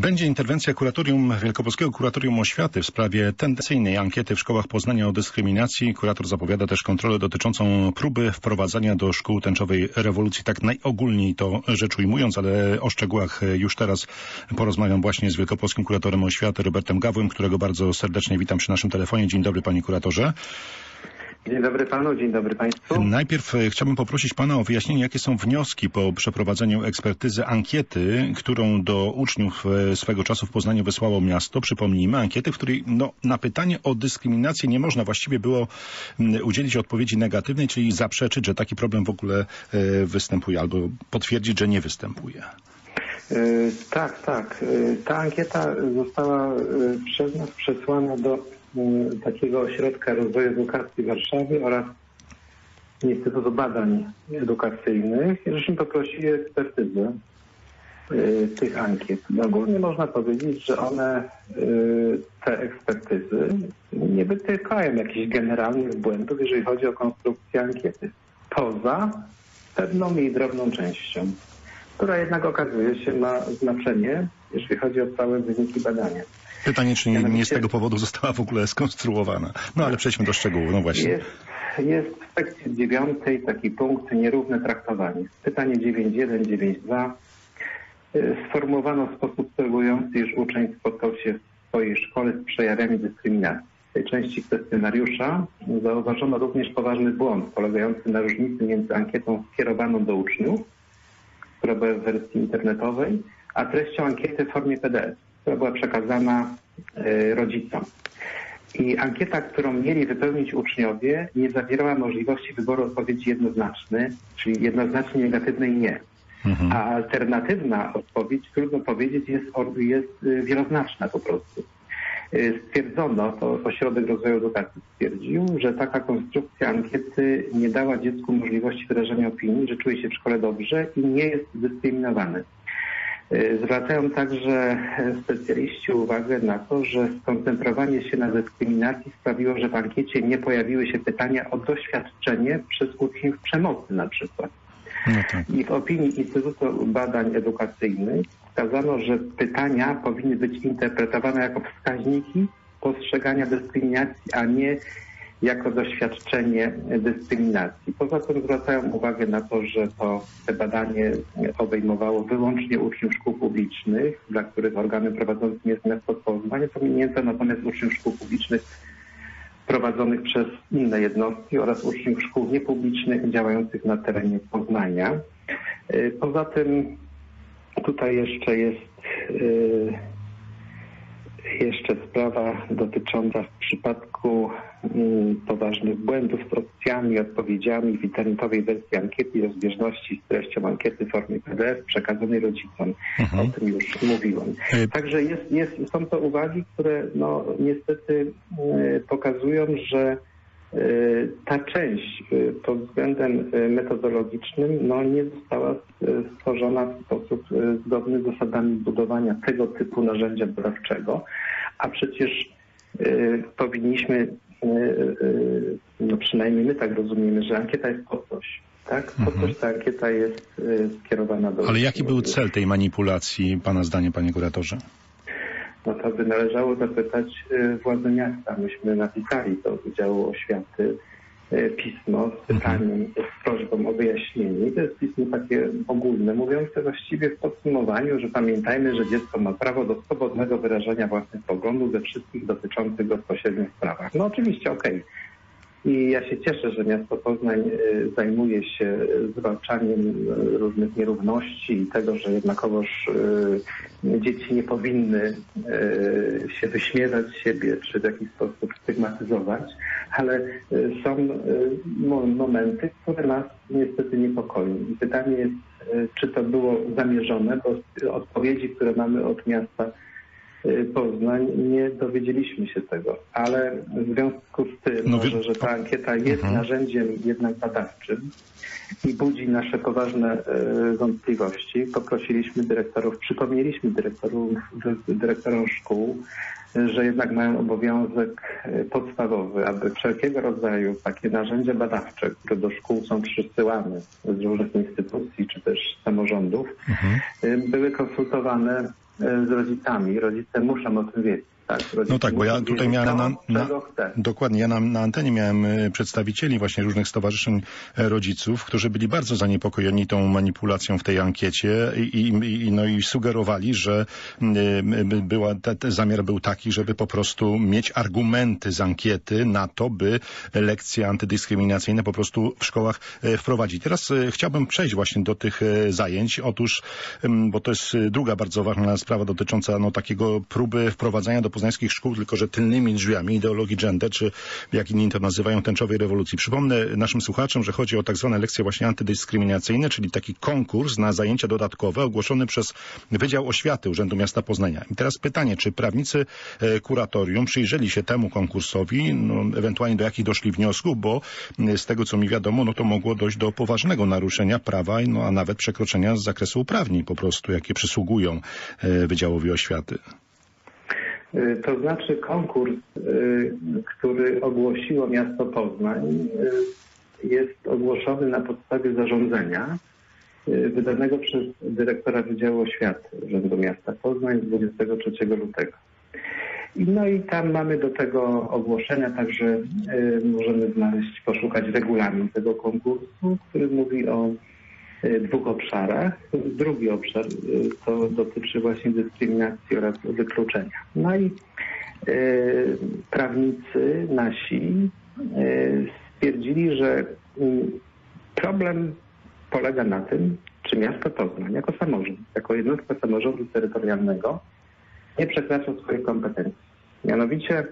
Będzie interwencja Wielkopolskiego Kuratorium Oświaty w sprawie tendencyjnej ankiety w szkołach Poznania o dyskryminacji. Kurator zapowiada też kontrolę dotyczącą próby wprowadzania do szkół tęczowej rewolucji. Tak najogólniej to rzecz ujmując, ale o szczegółach już teraz porozmawiam właśnie z Wielkopolskim Kuratorem Oświaty Robertem Gawłem, którego bardzo serdecznie witam przy naszym telefonie. Dzień dobry, panie kuratorze. Dzień dobry panu, dzień dobry państwu. Najpierw chciałbym poprosić pana o wyjaśnienie, jakie są wnioski po przeprowadzeniu ekspertyzy ankiety, którą do uczniów swego czasu w Poznaniu wysłało miasto. Przypomnijmy, ankiety, w której na pytanie o dyskryminację nie można właściwie było udzielić odpowiedzi negatywnej, czyli zaprzeczyć, że taki problem w ogóle występuje, albo potwierdzić, że nie występuje. Tak. Ta ankieta została przez nas przesłana do takiego Ośrodka Rozwoju Edukacji Warszawy oraz Instytutu Badań Edukacyjnych. Żeśmy poprosili o ekspertyzę tych ankiet. Ogólnie można powiedzieć, że one, te ekspertyzy, nie wytykają jakichś generalnych błędów, jeżeli chodzi o konstrukcję ankiety. Poza pewną jej drobną częścią, która jednak okazuje się ma znaczenie, jeżeli chodzi o całe wyniki badania. Pytanie, czy nie z tego powodu została w ogóle skonstruowana. No ale przejdźmy do szczegółów, no właśnie. Jest w sekcji 9 taki punkt nierówne traktowanie. Pytanie 9.1, 9.2 sformułowano w sposób celujący, iż uczeń spotkał się w swojej szkole z przejawami dyskryminacji. W tej części kwestionariusza zauważono również poważny błąd polegający na różnicy między ankietą skierowaną do uczniów, która była w wersji internetowej, a treścią ankiety w formie PDF, która była przekazana rodzicom. I ankieta, którą mieli wypełnić uczniowie, nie zawierała możliwości wyboru odpowiedzi jednoznacznej, czyli jednoznacznie negatywnej nie. A alternatywna odpowiedź, trudno powiedzieć, jest wieloznaczna po prostu. Stwierdzono, to Ośrodek Rozwoju Edukacji stwierdził, że taka konstrukcja ankiety nie dała dziecku możliwości wyrażenia opinii, że czuje się w szkole dobrze i nie jest dyskryminowany. Zwracają także specjaliści uwagę na to, że skoncentrowanie się na dyskryminacji sprawiło, że w ankiecie nie pojawiły się pytania o doświadczenie przez uczniów przemocy na przykład. No tak. I w opinii Instytutu Badań Edukacyjnych wskazano, że pytania powinny być interpretowane jako wskaźniki postrzegania dyskryminacji, a nie jako doświadczenie dyskryminacji. Poza tym zwracają uwagę na to, że to badanie obejmowało wyłącznie uczniów szkół publicznych, dla których organem prowadzącym jest miasto Poznań, pominięto natomiast uczniów szkół publicznych prowadzonych przez inne jednostki oraz uczniów szkół niepublicznych działających na terenie Poznania. Poza tym tutaj jeszcze jest sprawa dotycząca w przypadku poważnych błędów z opcjami, odpowiedziami w internetowej wersji ankiety i rozbieżności z treścią ankiety w formie PDF przekazanej rodzicom. O tym już mówiłem. Także są to uwagi, które niestety pokazują, że ta część pod względem metodologicznym nie została stworzona w sposób zgodny z zasadami budowania tego typu narzędzia badawczego, a przecież powinniśmy, przynajmniej my tak rozumiemy, że ankieta jest po coś. Tak? Po coś ta ankieta jest skierowana do... Ale jaki był cel tej manipulacji, pana zdaniem, panie kuratorze? No to by należało zapytać władze miasta. Myśmy napisali do Wydziału Oświaty pismo z pytaniem, z prośbą o wyjaśnienie. I to jest pismo takie ogólne, mówiące właściwie w podsumowaniu, że pamiętajmy, że dziecko ma prawo do swobodnego wyrażania własnych poglądów we wszystkich dotyczących bezpośrednich sprawach. No oczywiście, okej. I ja się cieszę, że miasto Poznań zajmuje się zwalczaniem różnych nierówności i tego, że jednakowoż dzieci nie powinny się wyśmiewać z siebie czy w jakiś sposób stygmatyzować, ale są momenty, które nas niestety niepokoją. I pytanie jest, czy to było zamierzone, bo odpowiedzi, które mamy od miasta Poznań, nie dowiedzieliśmy się tego, ale w związku z tym, że ta ankieta jest narzędziem jednak badawczym i budzi nasze poważne wątpliwości, poprosiliśmy dyrektorów, przypomnieliśmy dyrektorom szkół, że jednak mają obowiązek podstawowy, aby wszelkiego rodzaju takie narzędzia badawcze, które do szkół są przysyłane z różnych instytucji czy też samorządów, były konsultowane z rodzicami. Rodzice muszą o tym wiedzieć. Tak? No tak, bo ja tutaj miałem dokładnie, ja na antenie miałem przedstawicieli właśnie różnych stowarzyszeń rodziców, którzy byli bardzo zaniepokojeni tą manipulacją w tej ankiecie i sugerowali, że zamiar był taki, żeby po prostu mieć argumenty z ankiety na to, by lekcje antydyskryminacyjne po prostu w szkołach wprowadzić. Teraz chciałbym przejść właśnie do tych zajęć. Otóż, bo to jest druga bardzo ważna sprawa dotycząca takiego próby wprowadzania do poznańskich szkół, tylko że tylnymi drzwiami ideologii gender, czy jak inni to nazywają, tęczowej rewolucji. Przypomnę naszym słuchaczom, że chodzi o tak zwane lekcje właśnie antydyskryminacyjne, czyli taki konkurs na zajęcia dodatkowe ogłoszony przez Wydział Oświaty Urzędu Miasta Poznania. I teraz pytanie, czy prawnicy kuratorium przyjrzeli się temu konkursowi, ewentualnie do jakich doszli wniosków, bo z tego co mi wiadomo, to mogło dojść do poważnego naruszenia prawa, a nawet przekroczenia z zakresu uprawnień po prostu, jakie przysługują Wydziałowi Oświaty. To znaczy konkurs, który ogłosiło miasto Poznań, jest ogłoszony na podstawie zarządzenia wydanego przez dyrektora Wydziału Oświaty Urzędu Miasta Poznań z 23 lutego. No i tam mamy do tego ogłoszenia, także możemy poszukać regulamin tego konkursu, który mówi o 2 obszarach. Drugi obszar to dotyczy właśnie dyskryminacji oraz wykluczenia. No i prawnicy nasi stwierdzili, że problem polega na tym, czy miasto Poznań jako samorząd, jako jednostka samorządu terytorialnego nie przekracza swoich kompetencji. Mianowicie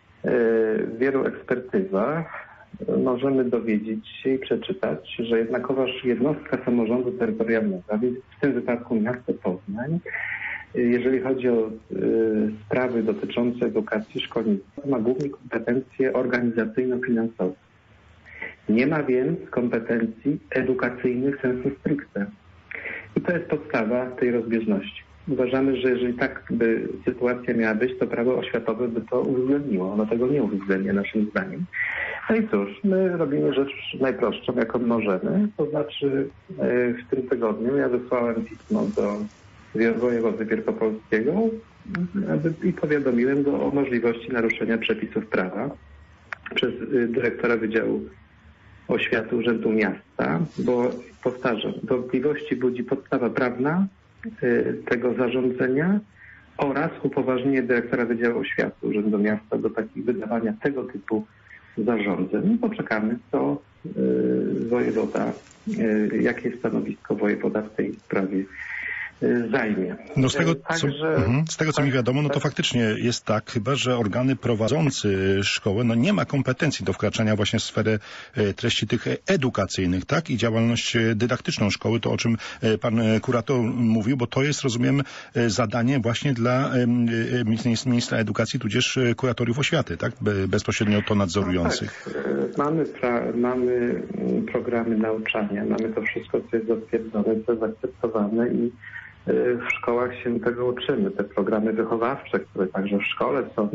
w wielu ekspertyzach możemy dowiedzieć się i przeczytać, że jednakowoż jednostka samorządu terytorialnego, a więc w tym wypadku miasto Poznań, jeżeli chodzi o sprawy dotyczące edukacji szkolnictwa, ma głównie kompetencje organizacyjno-finansowe. Nie ma więc kompetencji edukacyjnych sensu stricte. I to jest podstawa tej rozbieżności. Uważamy, że jeżeli tak by sytuacja miała być, to prawo oświatowe by to uwzględniło. Ono tego nie uwzględnia naszym zdaniem. No i cóż, my robimy rzecz najprostszą, jaką możemy. To znaczy w tym tygodniu ja wysłałem pismo do wojewody wielkopolskiego i powiadomiłem go o możliwości naruszenia przepisów prawa przez dyrektora Wydziału Oświaty Urzędu Miasta, bo powtarzam, wątpliwości budzi podstawa prawna tego zarządzenia oraz upoważnienie dyrektora Wydziału Oświaty Urzędu Miasta do wydawania tego typu zarządzeń. Poczekamy, co wojewoda, jakie stanowisko wojewoda w tej sprawie zajmie. No z tego co mi wiadomo, to faktycznie jest tak, chyba że organy prowadzący szkołę nie ma kompetencji do wkraczania właśnie w sferę treści tych edukacyjnych, tak? I działalność dydaktyczną szkoły, to o czym pan kurator mówił, bo to jest, rozumiem, zadanie właśnie dla ministra edukacji, tudzież kuratoriów oświaty, tak? Bezpośrednio to nadzorujących. No tak. Mamy programy nauczania, mamy to wszystko, co jest zatwierdzone, co jest zaakceptowane i w szkołach się tego uczymy. Te programy wychowawcze, które także w szkole są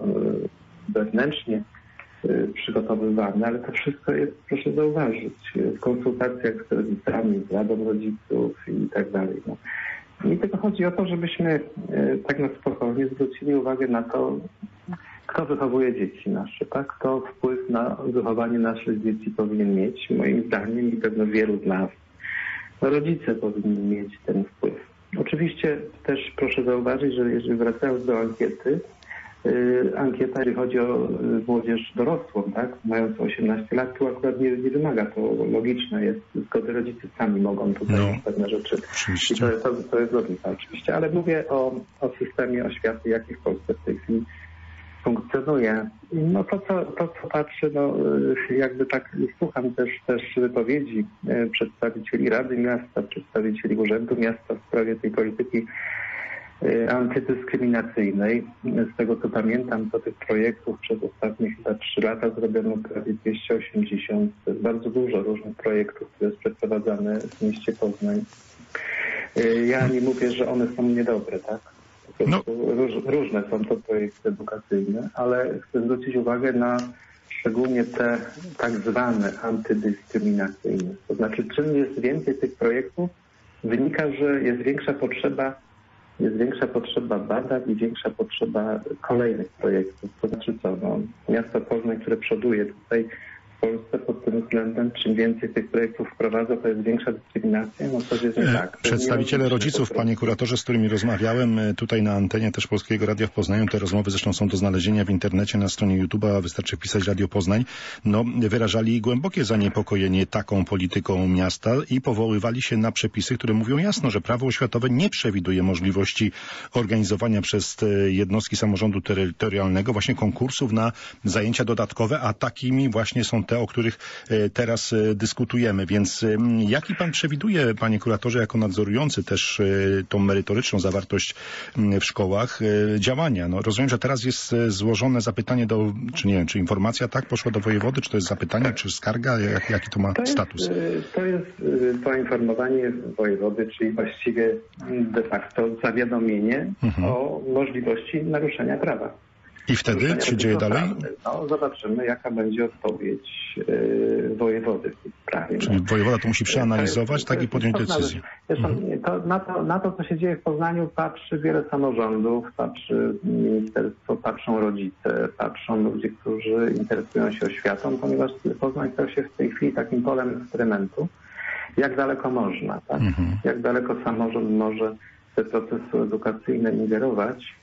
wewnętrznie przygotowywane, ale to wszystko jest, proszę zauważyć, w konsultacjach z rodzicami, z Radą Rodziców i tak dalej. I tylko chodzi o to, żebyśmy tak na spokojnie zwrócili uwagę na to, kto wychowuje dzieci nasze, tak? Kto wpływ na wychowanie naszych dzieci powinien mieć, moim zdaniem i pewno wielu z nas. Rodzice powinni mieć ten wpływ. Oczywiście też proszę zauważyć, że jeżeli wracając do ankiety, ankieta, jeżeli chodzi o młodzież dorosłą, tak, mającą 18 lat, tu akurat nie wymaga, to logiczne jest, zgody rodzice sami mogą tutaj pewne rzeczy. Oczywiście. I to jest logika oczywiście, ale mówię o systemie oświaty, jaki w Polsce w tej chwili funkcjonuje. No to co patrzę, jakby tak słucham też wypowiedzi przedstawicieli Rady Miasta, przedstawicieli Urzędu Miasta w sprawie tej polityki antydyskryminacyjnej. Z tego co pamiętam, to tych projektów przez ostatnie chyba 3 lata zrobiono prawie 280. To jest bardzo dużo różnych projektów, które są przeprowadzane w mieście Poznań. Ja nie mówię, że one są niedobre, tak? Różne są to projekty edukacyjne, ale chcę zwrócić uwagę na szczególnie te tak zwane antydyskryminacyjne. To znaczy, czym jest więcej tych projektów, wynika, że jest większa potrzeba jest większa potrzeba badań i większa potrzeba kolejnych projektów. To znaczy co? No, miasto Poznań, które przoduje tutaj w Polsce pod tym względem, czym więcej tych projektów wprowadza, to jest większa dyskryminacja, no to jest nie tak. Przedstawiciele rodziców, panie kuratorze, z którymi rozmawiałem tutaj na antenie też Polskiego Radia w Poznaniu, te rozmowy zresztą są do znalezienia w internecie na stronie YouTube'a, wystarczy wpisać Radio Poznań, no wyrażali głębokie zaniepokojenie taką polityką miasta i powoływali się na przepisy, które mówią jasno, że prawo oświatowe nie przewiduje możliwości organizowania przez jednostki samorządu terytorialnego właśnie konkursów na zajęcia dodatkowe, a takimi właśnie są te, o których teraz dyskutujemy. Więc jaki pan przewiduje, panie kuratorze, jako nadzorujący też tą merytoryczną zawartość w szkołach działania? No, rozumiem, że teraz jest złożone zapytanie czy nie wiem, czy informacja poszła do wojewody, czy to jest zapytanie, czy skarga? Jaki to ma status? To jest poinformowanie wojewody, czyli właściwie de facto zawiadomienie o możliwości naruszenia prawa. I wtedy co się dzieje dalej? No, zobaczymy, jaka będzie odpowiedź wojewody w tej sprawie. Czyli wojewoda to musi przeanalizować, i podjąć decyzję. Zresztą na to, co się dzieje w Poznaniu, patrzy wiele samorządów, patrzy ministerstwo, patrzą rodzice, patrzą ludzie, którzy interesują się oświatą, ponieważ Poznań stał się w tej chwili takim polem eksperymentu. Jak daleko można, tak? Jak daleko samorząd może w te procesy edukacyjne ingerować,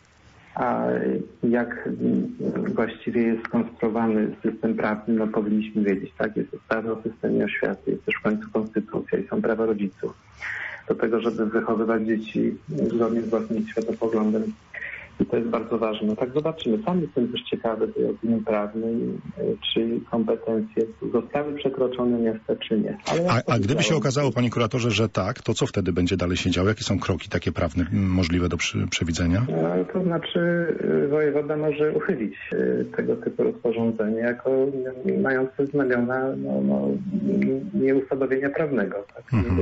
a jak właściwie jest skonstruowany system prawny, no powinniśmy wiedzieć, tak? Jest ustawa o systemie oświaty, jest też w końcu konstytucja i są prawa rodziców do tego, żeby wychowywać dzieci zgodnie z własnym światopoglądem. I to jest bardzo ważne. No tak zobaczymy. Sam jestem też ciekawy tej opinii prawnej, czy kompetencje zostały przekroczone miasta, czy nie. A gdyby się okazało, panie kuratorze, że tak, to co wtedy będzie dalej się działo? Jakie są kroki takie prawne możliwe do przewidzenia? No, to znaczy wojewoda może uchylić tego typu rozporządzenie jako mające znamiona nieusadowienia prawnego. Tak?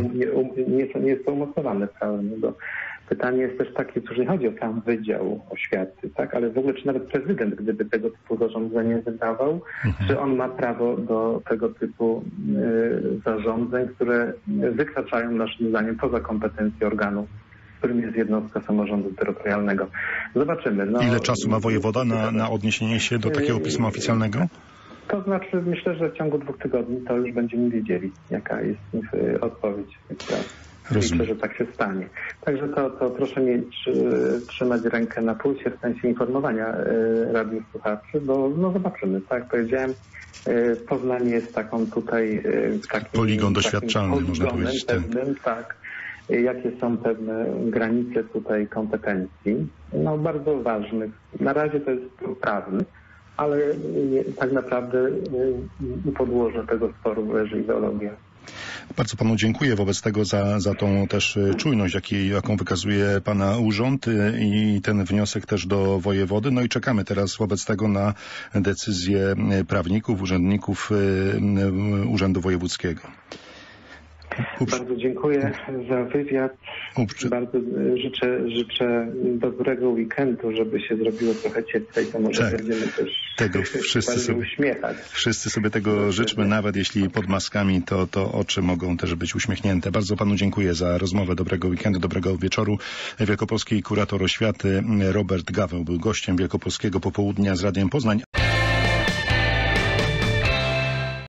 Nie jest to umocowane prawem. Bo pytanie jest też takie, że nie chodzi o sam Wydział Oświaty, tak? Ale w ogóle czy nawet prezydent, gdyby tego typu zarządzenie wydawał, czy on ma prawo do tego typu zarządzeń, które wykraczają naszym zdaniem poza kompetencje organu, którym jest jednostka samorządu terytorialnego. Zobaczymy. No, ile czasu ma wojewoda na odniesienie się do takiego pisma oficjalnego? To znaczy, myślę, że w ciągu 2 tygodni to już będziemy wiedzieli, jaka jest odpowiedź w tej sprawie. Myślę, że tak się stanie. Także to proszę mieć, trzymać rękę na pulsie w sensie informowania radiosłuchaczy, bo no zobaczymy. Tak jak powiedziałem, Poznań jest taką tutaj poligon doświadczalny, można powiedzieć. Pewnym, tak. Jakie są pewne granice tutaj kompetencji, no bardzo ważnych. Na razie to jest prawny, ale tak naprawdę u podłoża tego sporu leży ideologia. Bardzo panu dziękuję wobec tego za tą też czujność, jaką wykazuje pana urząd i ten wniosek też do wojewody. No i czekamy teraz wobec tego na decyzję prawników, urzędników Urzędu Wojewódzkiego. Bardzo dziękuję za wywiad. Bardzo życzę dobrego weekendu, żeby się zrobiło trochę cieplej, to może będziemy też tego uśmiechać. Wszyscy sobie tego życzmy, nawet jeśli pod maskami, to oczy mogą też być uśmiechnięte. Bardzo panu dziękuję za rozmowę. Dobrego weekendu, dobrego wieczoru. Wielkopolski kurator oświaty Robert Gaweł był gościem Wielkopolskiego Popołudnia z Radiem Poznań.